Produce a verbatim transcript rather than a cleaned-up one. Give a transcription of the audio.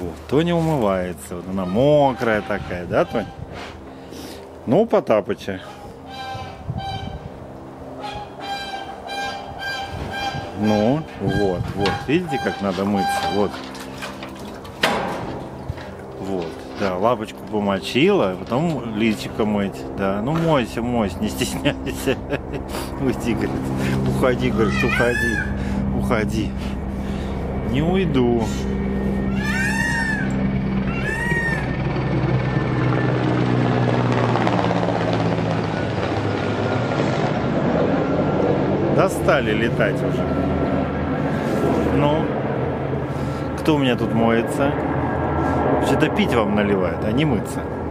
Вот, Тоня умывается. Вот она мокрая такая, да, Тонь? Ну, Потапыча. Ну, вот, вот. Видите, как надо мыться? Вот. Вот. Да, лапочку помочила, потом личико мыть. Да, ну мойся, мойся, не стесняйся. Уйди, говорит. Уходи, говорит, уходи. Уходи. Не уйду. Достали летать уже. Ну, кто у меня тут моется? Вообще-то пить вам наливают, а не мыться.